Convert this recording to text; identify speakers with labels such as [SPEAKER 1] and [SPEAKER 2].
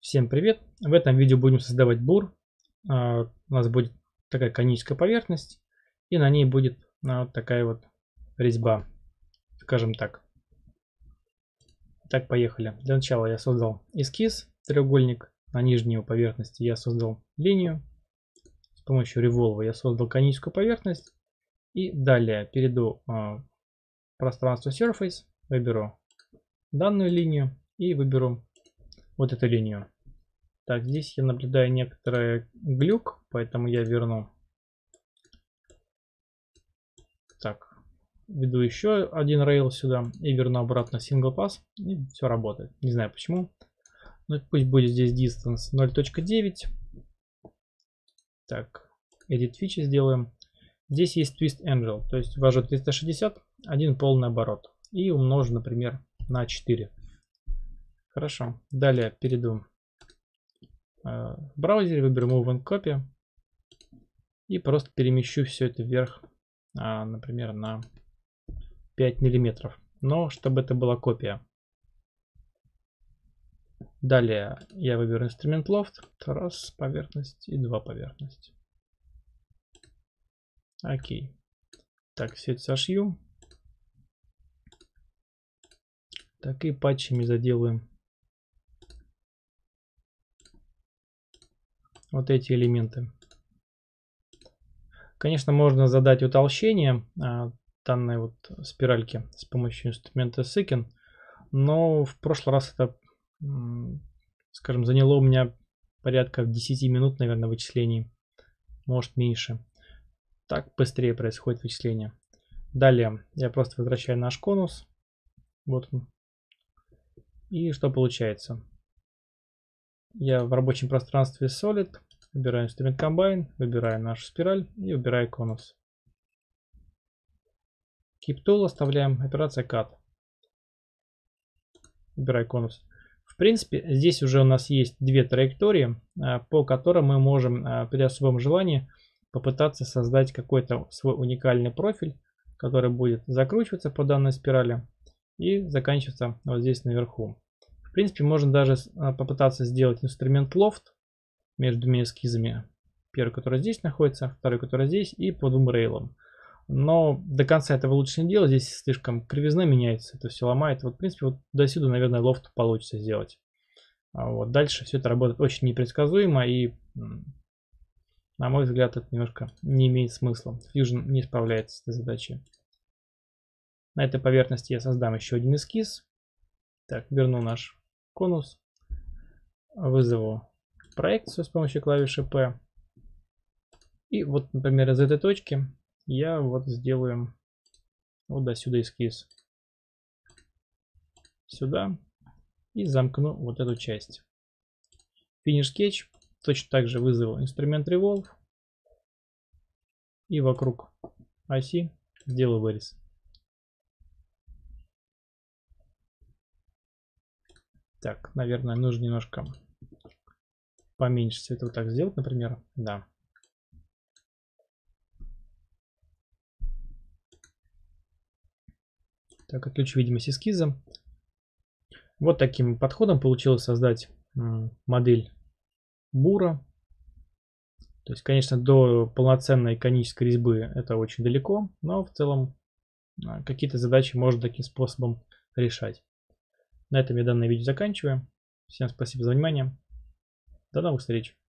[SPEAKER 1] Всем привет! В этом видео будем создавать бур. У нас будет такая коническая поверхность, и на ней будет вот такая вот резьба, скажем так. Так, поехали. Для начала я создал эскиз, треугольник. На нижней его поверхности я создал линию. С помощью револва я создал коническую поверхность. И далее перейду в пространство Surface, выберу данную линию и выберу вот эту линию. Так, здесь я наблюдаю некоторый глюк, поэтому я верну. Так, веду еще один рейл сюда и верну обратно single pass. И все работает. Не знаю почему. Но пусть будет здесь distance 0.9. Так, edit feature сделаем. Здесь есть twist angle, то есть ввожу 360, один полный оборот. И умножу, например, на 4. Хорошо. Далее перейду в браузере, выберу Move and Copy и просто перемещу все это вверх, например, на 5 миллиметров, но чтобы это была копия. Далее я выберу инструмент Loft, раз поверхность и два поверхность. Окей. Так, все это сошью. Так, и патчами заделаем вот эти элементы. Конечно, можно задать утолщение данной вот спиральки с помощью инструмента Seeking, но в прошлый раз это, скажем, заняло у меня порядка 10 минут, наверное, вычислений, может меньше. Так быстрее происходит вычисление. Далее я просто возвращаю наш конус. Вот он. И что получается? Я в рабочем пространстве Solid выбираю инструмент Combine, выбираю нашу спираль и выбираю конус. Keep Tool оставляем, операция Cut. Выбираю конус. В принципе, здесь уже у нас есть две траектории, по которым мы можем при особом желании попытаться создать какой-то свой уникальный профиль, который будет закручиваться по данной спирали и заканчиваться вот здесь наверху. В принципе, можно даже попытаться сделать инструмент Loft между двумя эскизами. Первый, который здесь находится, второй, который здесь, и по двум рейлам. Но до конца этого лучше не делать, здесь слишком кривизна меняется, это все ломает. Вот, в принципе, вот до сюда, наверное, лофт получится сделать. Вот дальше все это работает очень непредсказуемо, и, на мой взгляд, это немножко не имеет смысла. Fusion не справляется с этой задачей. На этой поверхности я создам еще один эскиз. Так, верну наш конус, вызову проекцию с помощью клавиши P. И вот, например, из этой точки я вот сделаю вот до сюда эскиз. Сюда. И замкну вот эту часть. Finish Sketch. Точно так же вызову инструмент Revolve. И вокруг оси сделаю вырез. Так, наверное, нужно немножко поменьше цвета вот так сделать, например. Да. Так, отключу видимость эскиза. Вот таким подходом получилось создать модель бура. То есть, конечно, до полноценной конической резьбы это очень далеко, но в целом какие-то задачи можно таким способом решать. На этом я данное видео заканчиваю. Всем спасибо за внимание. До новых встреч.